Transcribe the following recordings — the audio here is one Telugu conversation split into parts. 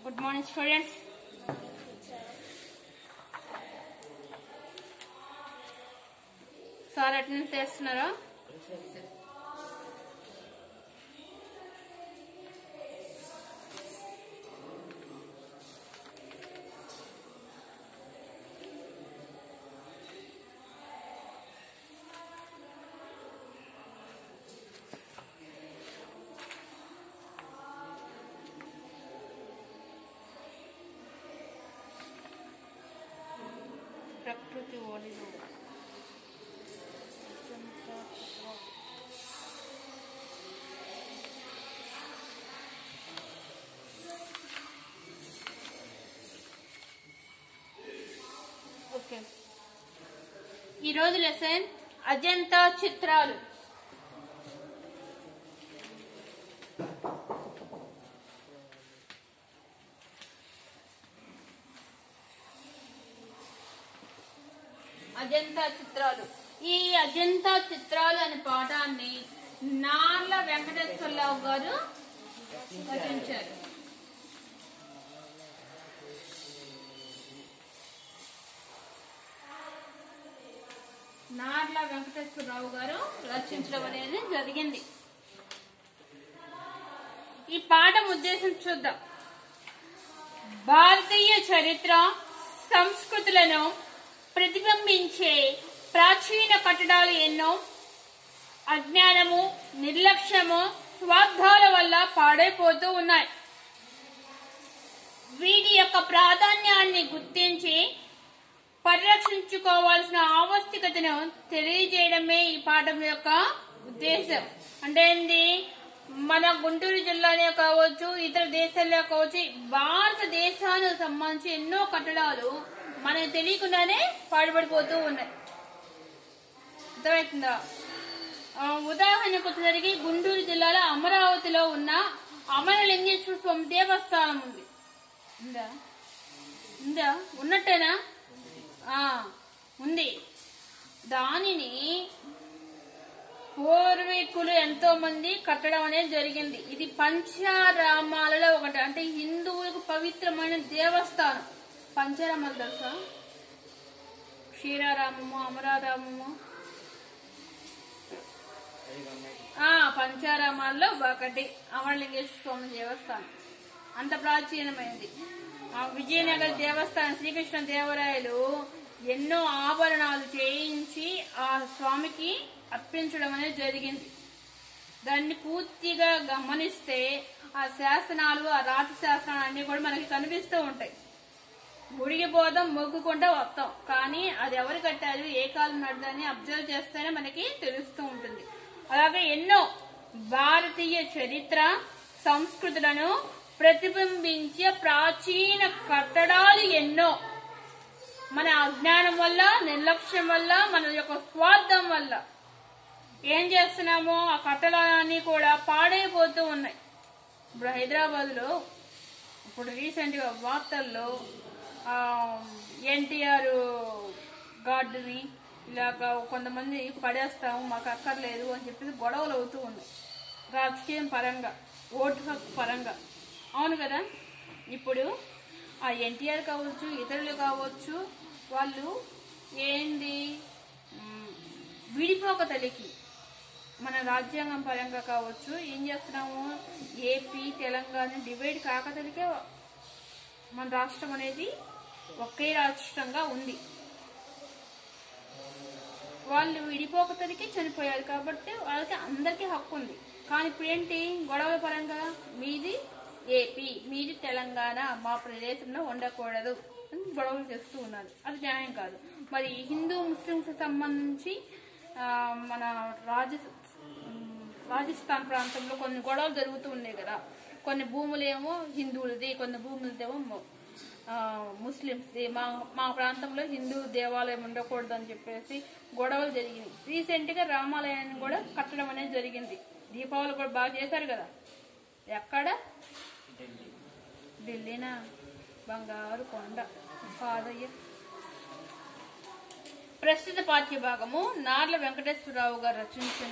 Good morning students. Sir attendance చేస్తున్నారా? ప్రకృతి ఓడిలో ఓకే. ఈరోజు లెసన్ అజంతా చిత్రాలు. అజంతా చిత్రాలు. ఈ అజంతా చిత్రాలు అనే పాఠాన్ని నార్ల వెంకటేశ్వరరావు గారు రచించారు. నార్ల వెంకటేశ్వరరావు గారు రచించడం అనేది జరిగింది. ఈ పాఠం ఉద్దేశం చూద్దాం. భారతీయ చరిత్ర సంస్కృతులను ప్రతిబింబించే ప్రాచీన కట్టడాలు ఎన్నో అజ్ఞానము, నిర్లక్ష్యము, స్వార్థాల వల్ల పాడైపోతూ ఉన్నాయి. వీటి యొక్క ప్రాధాన్యాన్ని గుర్తించి పరిరక్షించుకోవాల్సిన ఆవశ్యకతను తెలియజేయడమే ఈ పాఠం యొక్క ఉద్దేశం. అంటే ఏంటి, మన గుంటూరు జిల్లానే కావచ్చు, ఇతర దేశాల్లో కావచ్చు, భారతదేశానికి సంబంధించి ఎన్నో కట్టడాలు మనకు తెలియకుండానే పాడుపడిపోతూ ఉన్నాయి. అర్థమవుతుందా? ఉదాహరణకు వచ్చేసరికి గుంటూరు జిల్లాలో అమరావతిలో ఉన్న అమరలింగేశ్వర స్వామి దేవస్థానం ఉంది. ఉందా? ఉందా? ఉన్నట్టేనా? ఉంది. దానిని పూర్వీకులు ఎంతో మంది కట్టడం అనేది జరిగింది. ఇది పంచారామాలలో ఒకటి. అంటే హిందువులకు పవిత్రమైన దేవస్థానం. పంచారామాలు తెలుసా? క్షీరారామము, అమరారామము. పంచారామాల్లో ఒకటి అమరలింగేశ్వర స్వామి దేవస్థానం. అంత ప్రాచీనమైనది. విజయనగర దేవస్థానం శ్రీకృష్ణ దేవరాయలు ఎన్నో ఆభరణాలు చేయించి ఆ స్వామికి అర్పించడం అనేది జరిగింది. దాన్ని పూర్తిగా గమనిస్తే ఆ శాసనాలు, ఆ రాతి శాసనాలు అన్ని కూడా మనకి కనిపిస్తూ ఉంటాయి. గుడికి పోదాం, మొక్కుకుంటా వస్తాం, కానీ అది ఎవరు కట్టారు, ఏ కాలం నడదని అబ్జర్వ్ చేస్తేనే మనకి తెలుస్తూ ఉంటుంది. అలాగే ఎన్నో భారతీయ చరిత్ర సంస్కృతులను ప్రతిబింబించే ప్రాచీన కట్టడాలు ఎన్నో మన అజ్ఞానం వల్ల, నిర్లక్ష్యం వల్ల, మన యొక్క స్వార్థం వల్ల ఏం చేస్తున్నామో ఆ కట్టడాలన్నీ కూడా పాడైపోతూ ఉన్నాయి. ఇప్పుడు హైదరాబాద్ లో ఇప్పుడు రీసెంట్ గా వార్తల్లో ఎన్టీఆర్ గార్డుని ఇలాగా కొంతమంది పడేస్తాము, మాకు అక్కర్లేదు అని చెప్పేసి గొడవలు అవుతూ ఉన్నాయి. రాజకీయం పరంగా, ఓటు హక్కు పరంగా. అవును కదా? ఇప్పుడు ఆ ఎన్టీఆర్ కావచ్చు, ఇతరులు కావచ్చు, వాళ్ళు ఏంది విడిపోక తల్లికి మన రాజ్యాంగం పరంగా కావచ్చు ఏం చేస్తున్నాము, ఏపీ తెలంగాణ డివైడ్ కాకతలికే మన రాష్ట్రం అనేది ఒకే రాష్ట్రంగా ఉంది. వాళ్ళు విడిపోకతలికి చనిపోయారు కాబట్టి వాళ్ళకి అందరికీ హక్కు ఉంది. కానీ ఇప్పుడు ఏంటి, గొడవల పరంగా మీది ఏపీ, మీది తెలంగాణ, మా ప్రదేశంలో ఉండకూడదు అని గొడవలు చేస్తూ ఉన్నారు. అది న్యాయం కాదు. మరి హిందూ ముస్లింస్ సంబంధించి మన రాజస్థాన్ ప్రాంతంలో కొన్ని గొడవలు జరుగుతూ ఉన్నాయి కదా. కొన్ని భూములేమో హిందువులది, కొన్ని భూములదేమో ముస్లింస్ది. మా ప్రాంతంలో హిందూ దేవాలయం ఉండకూడదు అని చెప్పేసి గొడవలు జరిగింది. రీసెంట్ గా రామాలయాన్ని కూడా కట్టడం అనేది జరిగింది. దీపావళి కూడా బాగా చేశారు కదా. ఎక్కడ? ఢిల్లీనా? బంగారు కొండ కాదయ్య. ప్రస్తుత పాఠ్య భాగము నార్ల వెంకటేశ్వరరావు గారు రచించిన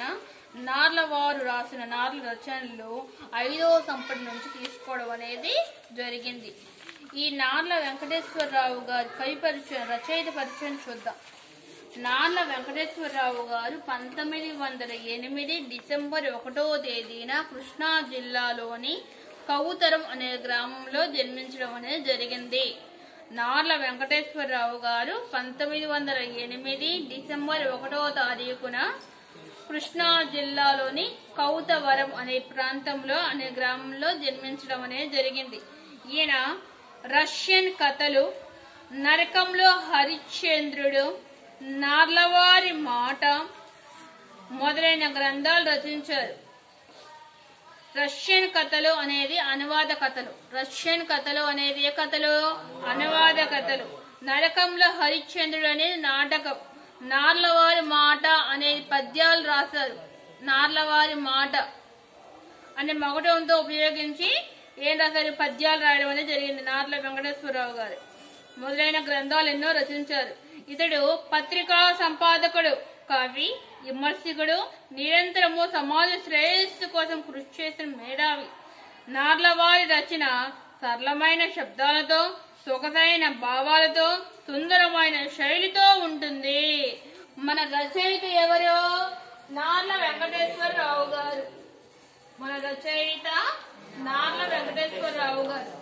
నార్లవారు రాసిన నార్ల రచనలు 5వ సంపుటి నుంచి తీసుకోవడం అనేది జరిగింది. ఈ నార్ల వెంకటేశ్వరరావు గారి కవి పరిచయం, రచయిత పరిచయం చూద్దాం. నార్ల వెంకటేశ్వరరావు గారు 1908 డిసెంబర్ 1వ తేదీన కృష్ణా జిల్లాలోని కౌతరం అనే గ్రామంలో జన్మించడం అనేది జరిగింది. నార్ల వెంకటేశ్వరరావు గారు 1908 డిసెంబర్ 1వ తారీఖున కృష్ణా జిల్లాలోని కౌతవరం అనే ప్రాంతంలో అనే గ్రామంలో జన్మించడం అనేది జరిగింది. ఈయన రష్యన్ కథలు, నరకంలో హరిశ్చంద్రుడు, నార్లవారి మాట మొదలైన గ్రంథాలు రచించారు. రష్యన్ కథలు అనేది అనువాద కథలు. రష్యన్ కథలు అనేది ఏ కథలు? అనువాద కథలు. నరకంలో హరిశ్చంద్రుడు అనేది నాటకం. నార్లవారి మాట అనేది పద్యాలు రాశారు. నార్లవారి మాట అనే మగటంతో ఉపయోగించి ఏం రాశారు? పద్యాలు రాయడం అనేది జరిగింది. నార్ల వెంకటేశ్వరరావు గారు మొదలైన గ్రంథాలు ఎన్నో రచించారు. ఇతడు పత్రికా సంపాదకుడు, కవి, విమర్శకుడు, నిరంతరము సమాజ శ్రేయస్సు కోసం కృషి చేసిన మేధావి. నార్లవారి రచన సరళమైన శబ్దాలతో, సొగసైన భావాలతో, సుందరమైన శైలితో ఉంటుంది. మన రచయిత ఎవరు? నార్ల వెంకటేశ్వరరావు గారు. మన రచయిత నార్ల వెంకటేశ్వరరావు గారు.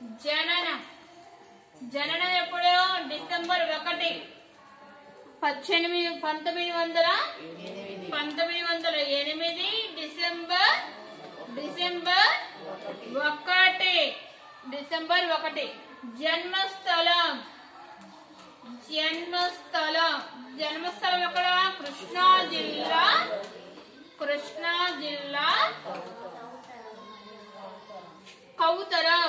జననం ఎప్పుడు? December 1, 1908 December 1. జన్మస్థలం ఎక్కడ? కృష్ణా జిల్లా కౌతరం.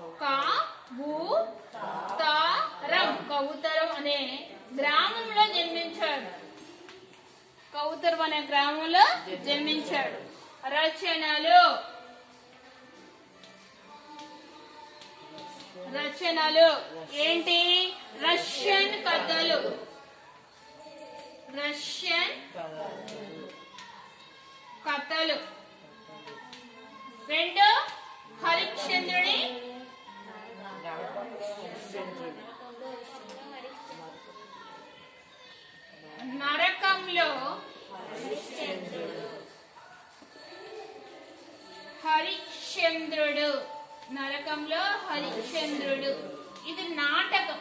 కౌతరం అనే గ్రామంలో జన్మించాడు. కౌతరం అనే గ్రామంలో జన్మించాడు. రచనలు ఏంటి? రష్యన్ కథలు. రెండు, హరిశ్చంద్రుడి నరకంలో హరిశ్చంద్రుడు. ఇది నాటకం.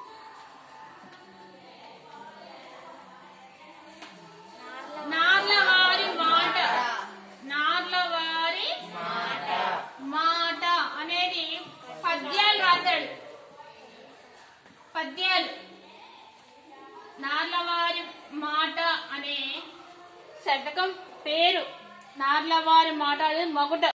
నార్లవారి మాట అనేది పద్యాలు రాశాడు. నార్లవారి మాట అనే శతకం పేరు. నార్లవారి మాట అనేది మొదట